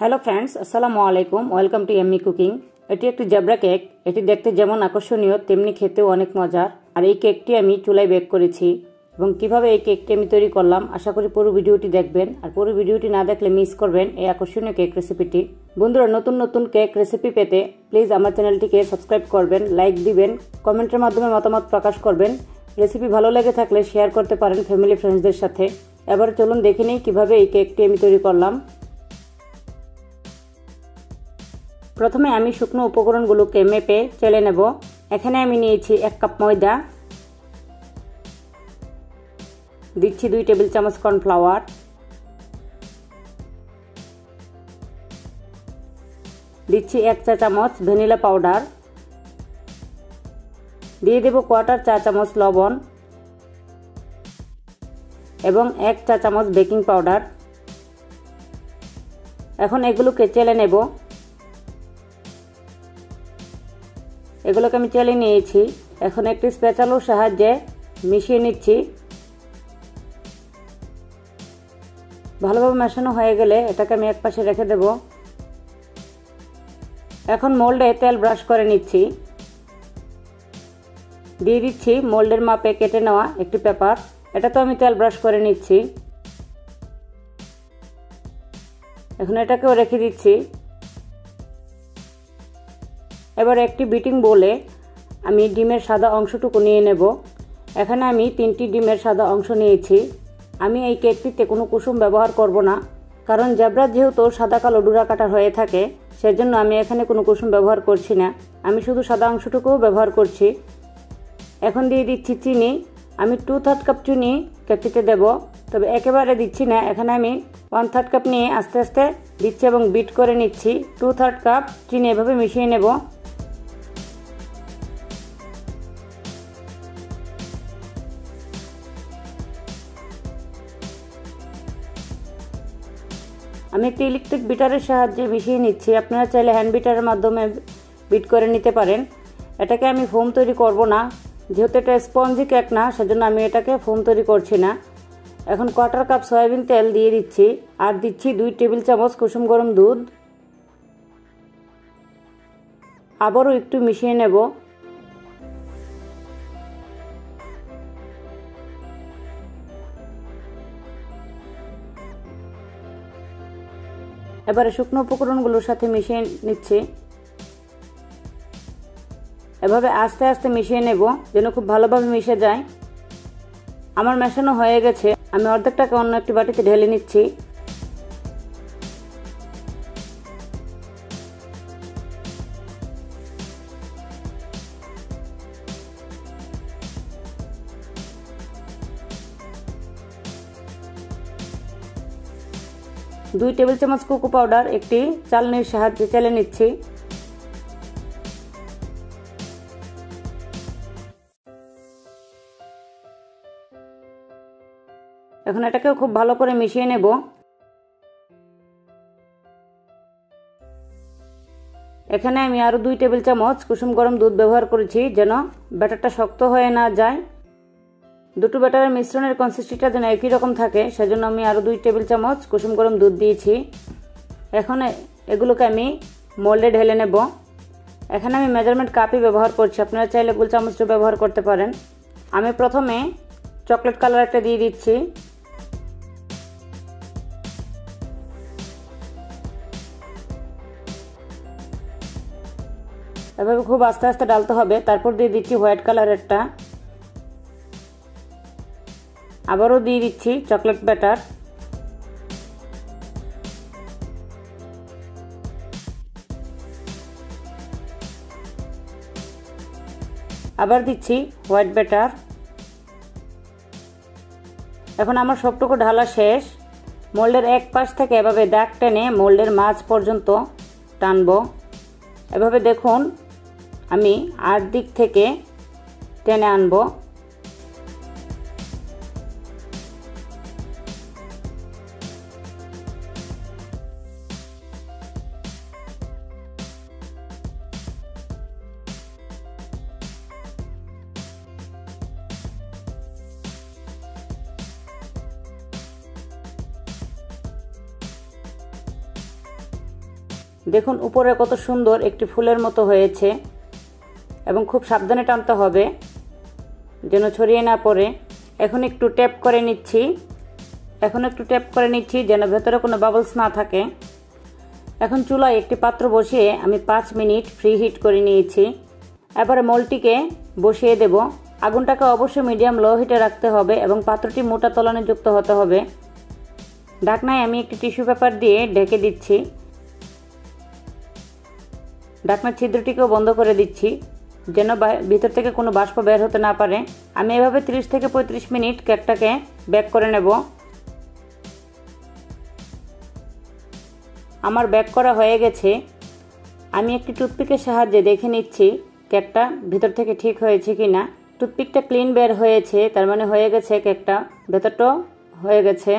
Hello friends, আসসালামু আলাইকুম। Welcome to Emmy cooking. এটি একটি জেব্রা কেক। এটি দেখতে যেমন আকর্ষণীয় তেমনি খেতেও অনেক মজার। আর এই কেকটি আমি চুলায় বেক করেছি এবং কিভাবে এই কেকটি আমি তৈরি করলাম আশা করি পুরো ভিডিওটি দেখবেন। আর পুরো ভিডিওটি না দেখলে মিস করবেন এই আকর্ষণীয় কেক রেসিপিটি। বন্ধুরা, নতুন নতুন কেক রেসিপি পেতে প্লিজ আমার চ্যানেলটিকে সাবস্ক্রাইব করবেন, লাইক দিবেন, কমেন্টের মাধ্যমে মতামত প্রকাশ করবেন। রেসিপি ভালো লেগে থাকলে শেয়ার করতে পারেন ফ্যামিলি ফ্রেন্ডসদের সাথে। এবার চলুন দেখে নিই কিভাবে এই কেকটি আমি তৈরি করলাম। প্রথমে আমি শুকনো উপকরণগুলোকে মেপে চেলে নেব। এখানে আমি নিয়েছি 1 কাপ ময়দা, দিচ্ছি 2 টেবিল চামচ কর্নফ্লাওয়ার, দিচ্ছি 1 চা চামচ ভ্যানিলা পাউডার, দিয়ে দেব 1/4 চা চামচ লবণ এবং 1 চা চামচ বেকিং পাউডার। এখন এগুলোকে চেলে নেব। এগুলোকে আমি চেলে নিয়েছি। এখন একটি স্প্যাচালোর সাহায্যে মিশিয়ে নিচ্ছি। ভালোভাবে মেশানো হয়ে গেলে এটাকে আমি একপাশে রেখে দেব। এখন মোল্ডে তেল ব্রাশ করে নিচ্ছি। দিয়ে দিচ্ছি মোল্ডের মাপে কেটে নেওয়া একটি পেপার। এটা তো আমি তেল ব্রাশ করে নিচ্ছি। এখন এটাকেও রেখে দিচ্ছি। এবার একটি বিটিং বোলে আমি ডিমের সাদা অংশটুকু নিয়ে নেব। এখানে আমি 3টি ডিমের সাদা অংশ নিয়েছি। আমি এই কেকটিতে কোনো কুসুম ব্যবহার করব না, কারণ জেব্রা যেহেতু সাদা কালো ডুরা কাটা হয়ে থাকে, সেজন্য আমি এখানে কোনো কুসুম ব্যবহার করছি না। আমি শুধু সাদা অংশটুকুও ব্যবহার করছি। এখন দিয়ে দিচ্ছি চিনি। আমি 2/3 কাপ চিনি কেকটিতে দেব, তবে একেবারে দিচ্ছি না। এখানে আমি 1/3 কাপ নিয়ে আস্তে আস্তে দিচ্ছি এবং বিট করে নিচ্ছি। 2/3 কাপ চিনি এভাবে মিশিয়ে নেব। আমি একটি ইলেকট্রিক বিটারের সাহায্যে মিশিয়ে নিচ্ছি। আপনারা চাইলে হ্যান্ড বিটারের মাধ্যমে বিট করে নিতে পারেন। এটাকে আমি ফোম তৈরি করব না, যেহেতু এটা স্পঞ্জি কেক না, সেজন্য আমি এটাকে ফোম তৈরি করছি না। এখন 1/4 কাপ সয়াবিন তেল দিয়ে দিচ্ছি আর দিচ্ছি 2 টেবিল চামচ কুসুম গরম দুধ। আবারও একটু মিশিয়ে নেব। এবারে শুকনো উপকরণগুলোর সাথে মিশিয়ে নিচ্ছি। এভাবে আস্তে আস্তে মিশিয়ে নেব যেন খুব ভালোভাবে মিশে যায়। আমার মেশানো হয়ে গেছে। আমি অর্ধেকটাকে অন্য একটি বাটিতে ঢেলে নিচ্ছি। দুই টেবিল চামচ কোকো পাউডার একটি চালনির সাহায্যে চেলে নিচ্ছি। এখন এটাকেও খুব ভালো করে মিশিয়ে নেব। এখানে আমি আরো 2 টেবিল চামচ কুসুম গরম দুধ ব্যবহার করেছি যেন ব্যাটারটা শক্ত হয়ে না যায়। দুটো ব্যাটারের মিশ্রণের কনসিস্টেন্সিটা যেন একই রকম থাকে, সেজন্য আমি আরো 2 টেবিল চামচ কুসুম গরম দুধ দিয়েছি। এখন এগুলোকে আমি মোল্ডে ঢেলে নেব। এখানে আমি মেজারমেন্ট কাপই ব্যবহার করছি, আপনারা চাইলে গোল চামচও ব্যবহার করতে পারেন। আমি প্রথমে চকলেট কালার একটা দিয়ে দিচ্ছি। এভাবে খুব আস্তে আস্তে ডালতে হবে। তারপর দিয়ে দিচ্ছি হোয়াইট কালারেরটা। আবারও দিয়ে দিচ্ছি চকলেট ব্যাটার। আবার দিচ্ছি হোয়াইট ব্যাটার। এখন আমার সবটুকু ঢালা শেষ। মোল্ডের এক পাশ থেকে এভাবে দাগ টেনে মোল্ডের মাঝ পর্যন্ত টানবো। এভাবে দেখুন আমি 8 দিক থেকে টেনে আনবো। দেখুন উপরে কত সুন্দর একটি ফুলের মতো হয়েছে এবং খুব সাবধানে টানতে হবে যেন ছড়িয়ে না পড়ে। এখন একটু ট্যাপ করে নিচ্ছি যেন ভেতরে কোনো বাবলস না থাকে। এখন চুলায় একটি পাত্র বসিয়ে আমি 5 মিনিট প্রি হিট করে নিয়েছি। এবারে মোল্ডটিকে বসিয়ে দেব। আগুনটাকে অবশ্যই মিডিয়াম লো হিটে রাখতে হবে এবং পাত্রটি মোটা তলানে যুক্ত হতে হবে। ঢাকনায় আমি একটি টিস্যু পেপার দিয়ে ঢেকে দিচ্ছি। ঢাকনার ছিদ্রটিকেও বন্ধ করে দিচ্ছি যেন ভিতর থেকে কোনো বাষ্প বের হতে না পারে। আমি এভাবে 30 থেকে 35 মিনিট কেকটাকে বেক করে নেব। আমার বেক করা হয়ে গেছে। আমি একটি টুথপিকের সাহায্যে দেখে নিচ্ছি কেকটা ভিতর থেকে ঠিক হয়েছে কিনা। টুথপিকটা ক্লিন বের হয়েছে, তার মানে হয়ে গেছে কেকটা, ভেতরটাও হয়ে গেছে।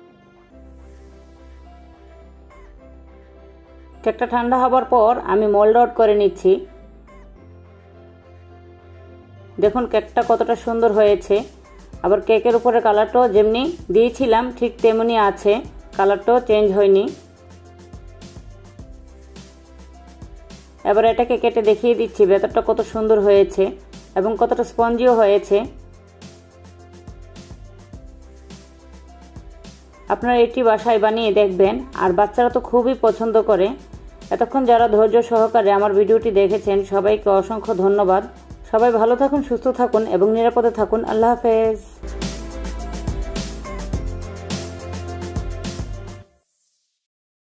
কেকটা ঠান্ডা হবার পর আমি মোল্ড আউট করে নিচ্ছি। দেখুন কেকটা কতটা সুন্দর হয়েছে। আবার কেকের উপরে কালারটাও যেমনি দিয়েছিলাম ঠিক তেমনি আছে, কালারটাও চেঞ্জ হয়নি। এবার এটাকে কেটে দেখিয়ে দিচ্ছি ভেতরটা কত সুন্দর হয়েছে এবং কতটা স্পঞ্জিও হয়েছে। আপনারা এটি বাসায় বানিয়ে দেখবেন, আর বাচ্চারা তো খুবই পছন্দ করে। এতক্ষণ যারা ধৈর্য সহকারে আমার ভিডিওটি দেখেছেন সবাইকে অসংখ্য ধন্যবাদ। সবাই ভালো থাকুন, সুস্থ থাকুন এবং নিরাপদে থাকুন। আল্লাহ হাফেজ।